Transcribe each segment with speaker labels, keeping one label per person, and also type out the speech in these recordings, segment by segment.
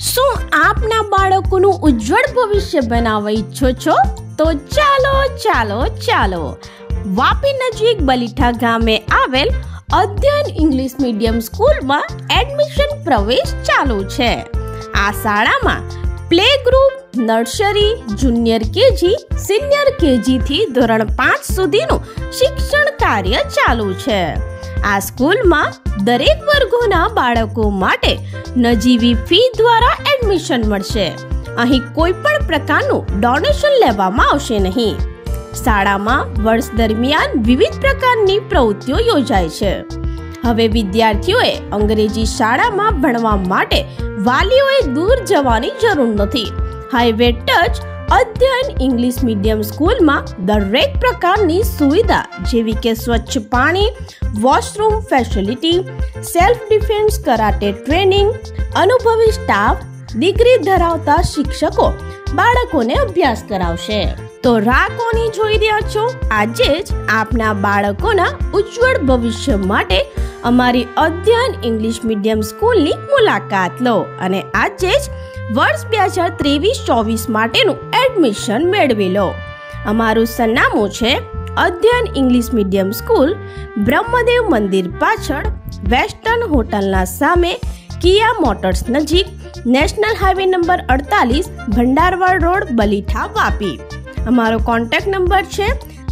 Speaker 1: શું આપના બાળકોનું ઉજ્જવળ ભવિષ્ય બનાવવા ઈચ્છો છો? તો ચાલો વાપી નજીક બલીઠા ગામે આવેલ અધ્યયન ઇંગ્લિશ મીડિયમ સ્કૂલમાં એડમિશન પ્રવેશ ચાલુ છે. આ શાળામાં play group, nursery, junior KG, senior KG થી ધોરણ 5 સુધીનું શિક્ષણ કાર્ય ચાલુ છે. આ સ્કૂલમાં દરેક વર્ગોના બાળકો માટે નજીવી ફી દ્વારા એડમિશન મળશે. અહીં કોઈ પણ પ્રકારનું ડોનેશન લેવામાં આવશે નહીં. શાળામાં વર્ષ દરમિયાન વિવિધ પ્રકારની પ્રવૃત્તિઓ યોજાય છે. હવે વિદ્યાર્થીઓએ અંગ્રેજી શાળામાં ભણવા માટે વાલીઓએ દૂર જવાની જરૂર નથી. Highway touch Adhyayan English medium સ્કૂલમાં દરેક પ્રકારની સુવિધા જેવી કે સ્વચ્છ પાણી, washroom facility, self defence karate training, અનુભવી સ્ટાફ, ડિગ્રી ધરાવતા શિક્ષકો બાળકોને અભ્યાસ કરાવશે. તો રાહ કોની જોઈ રહ્યા છો? આજે જ આપના બાળકોના ઉજ્જવળ ભવિષ્ય માટે અમારી અધ્યયન ઇંગ્લિશ મીડિયમ સ્કૂલની મુલાકાત લો અને આજે જ વર્ષ 2023-24 માટેનું એડમિશન મેળવી લો. અમારું સરનામું છે અધ્યયન ઇંગ્લિશ મીડિયમ સ્કૂલ, બ્રહ્મદેવ મંદિર પાછળ, વેસ્ટર્ન હોટલના સામે, કિયા મોટર્સ નજીક, national highway number 48, Bhandarwad road, Balitha, Vapi. અમારો કોન્ટેક્ટ નંબર છે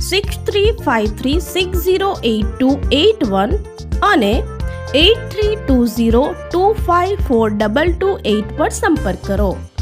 Speaker 1: 6353608281 અને 8320254228 પર સંપર્ક કરો.